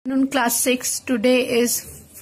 Class 6. Today is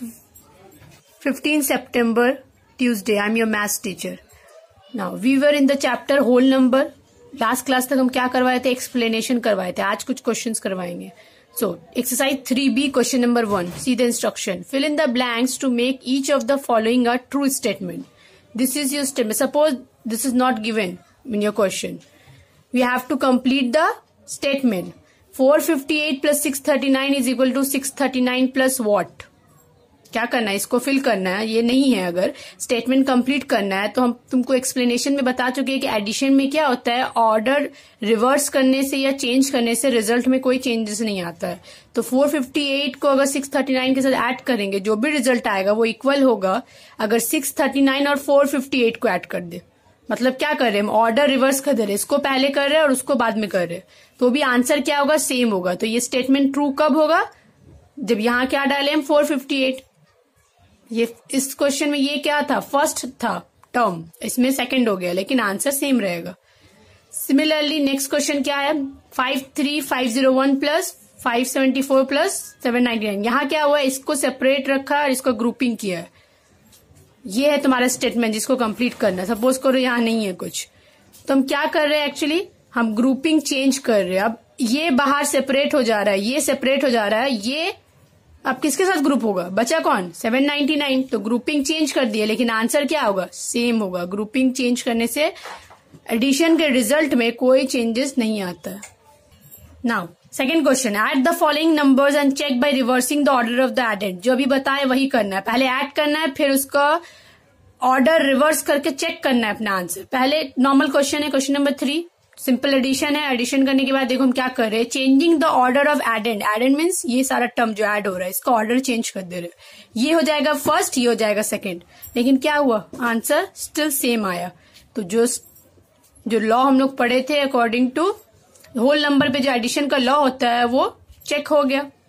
15 September, Tuesday. I'm your maths teacher. Now, we were in the chapter whole number. Last class तक हम क्या करवाए थे? Explanation करवाए थे. आज कुछ questions करवाएंगे. So, exercise 3B, question number 1. See the instruction. Fill in the blanks to make each of the following a true statement. This is your statement. Suppose this is not given in your question. We have to complete the statement. 458 plus 639 is equal to 639 plus what? क्या करना है? इसको fill करना है. ये नहीं है. अगर स्टेटमेंट कंप्लीट करना है तो हम तुमको एक्सप्लेनेशन में बता चुके हैं कि एडिशन में क्या होता है, ऑर्डर रिवर्स करने से या चेंज करने से रिजल्ट में कोई चेंजेस नहीं आता है. तो 458 को अगर 639 के साथ ऐड करेंगे, जो भी रिजल्ट आएगा वो इक्वल होगा अगर 639 और 458 को ऐड कर दे. मतलब क्या कर रहे हैं हम? ऑर्डर रिवर्स कर दे रहे. इसको पहले कर रहे हैं और उसको बाद में कर रहे हैं, तो भी आंसर क्या होगा? सेम होगा. तो ये स्टेटमेंट ट्रू कब होगा? जब यहाँ क्या डाले हम? 458. ये इस क्वेश्चन में ये क्या था? फर्स्ट था टर्म, इसमें सेकंड हो गया, लेकिन आंसर सेम रहेगा. सिमिलरली नेक्स्ट क्वेश्चन क्या है? 53501 प्लस 574 प्लस 799. यहाँ क्या हुआ है? इसको सेपरेट रखा और इसको ग्रुपिंग किया है. ये है तुम्हारा स्टेटमेंट जिसको कंप्लीट करना है. सपोज करो यहाँ नहीं है कुछ, तो हम क्या कर रहे हैं? एक्चुअली हम ग्रुपिंग चेंज कर रहे हैं. अब ये बाहर सेपरेट हो जा रहा है, ये सेपरेट हो जा रहा है. ये अब किसके साथ ग्रुप होगा? बचा कौन? 799. तो ग्रुपिंग चेंज कर दिए, लेकिन आंसर क्या होगा? सेम होगा. ग्रुपिंग चेंज करने से एडिशन के रिजल्ट में कोई चेंजेस नहीं आता है. Now second question, add the following numbers and check by reversing the order of the added. जो अभी बताए वही करना है. पहले ऐड करना है, फिर उसका ऑर्डर रिवर्स करके चेक करना है अपना आंसर. पहले नॉर्मल क्वेश्चन है, क्वेश्चन नंबर 3. सिंपल एडिशन है. एडिशन करने के बाद देखो हम क्या कर रहे हैं? Changing the order of added. Added means ये सारा टर्म जो ऐड हो रहा है इसका ऑर्डर चेंज कर दे रहे. ये हो जाएगा फर्स्ट, ये हो जाएगा सेकेंड. लेकिन क्या हुआ? आंसर स्टिल सेम आया. तो जो लॉ हम लोग पढ़े थे अकॉर्डिंग टू होल नंबर पे जो एडिशन का लॉ होता है वो चेक हो गया.